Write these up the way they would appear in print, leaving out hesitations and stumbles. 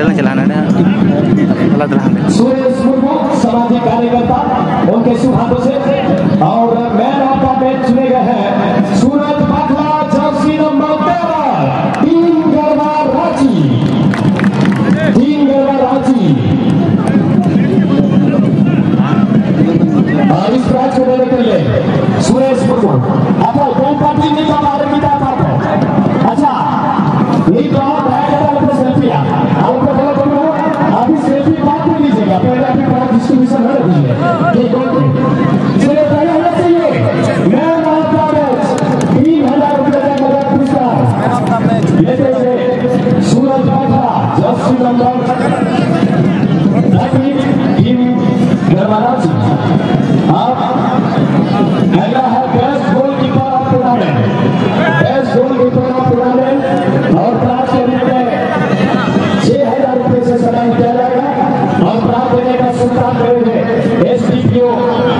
पेंडल चलाना है सुरेश मुर्मू सामाजिक कार्यकर्ता उनके शुभ हाथों से और मैन ऑफ द मैच चुने गए हैं Suraj Bakhla jersey number 13 team Garba Ranchi और इस मैच को देने के लिए सुरेश मुर्मू अच्छा कौन सा टीम नहीं कर रहा है अच्छा ये तो सेल्फी अभी सेल्फी बात नहीं लीजिएगा पहले अभी प्राइज डिस्ट्रीब्यूशन हो रही है ये कौन चलिए पहले होना चाहिए मैन ऑफ द मैच 3000 रुपये का नगद पुरस्कार लेते हुए Suraj Bakhla jersey number 13 team Garba Ranchi अब अगला है best goalkeeper of tournament best goalkeeper of tournament और प्राप्त करने में 6000 रुपये से सम्मानित किया जाएगा और प्राप्त करने का सुल्तान करेंगे एसडीपीओ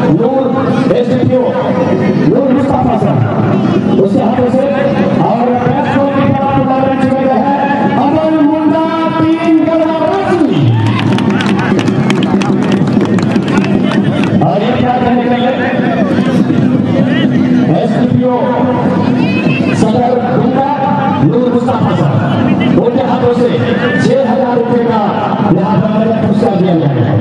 नूर मुस्तफा साहब उसके हाथों से और बेस्ट गोलकीपर ऑफ टूर्नामेंट चुने गए हैं अमन मुंडा टीम गरबा रांची और ये क्या करने के लिए एसडीपीओ सदर गुंडा नूर मुस्तफा साहब उनके हाथों से 6000 रुपये का यहाँ पर पुरस्कार दिया जाएगा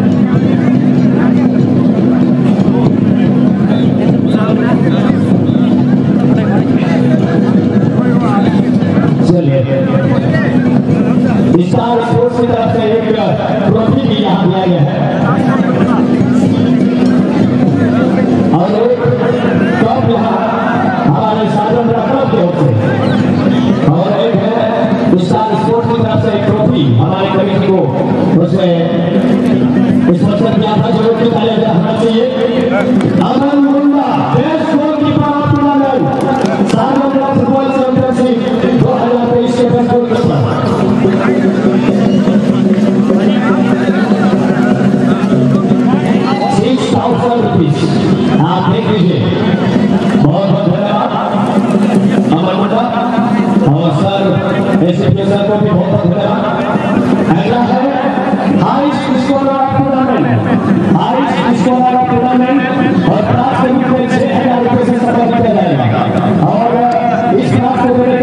चलिए स्टार स्पोर्ट्स की तरफ से एक ट्रॉफी भी यहाँ दिया गया है और एक कप यहाँ हमारे साधन क्लब की ओर से और एक है स्टार स्पोर्ट्स की तरफ से एक ट्रॉफी हमारे कमेटी को उसे स्पॉन्सर किया था जो निकाला होना चाहिए Aman Munda best goalkeeper of tournament Sadhan club football championship 2023 के बेस्ट गोलकीपर ₹6,000 आप देख लीजिए बहुत बहुत धन्यवाद अमन मुंडा और सर एसपी सर को भी बहुत बहुत धन्यवाद अगला है हाईएस्ट स्कोरर ऑफ टूर्नामेंट और प्राप्त करने के लिए 6000 रुपये से सम्मानित किया जाएगा और इस बात को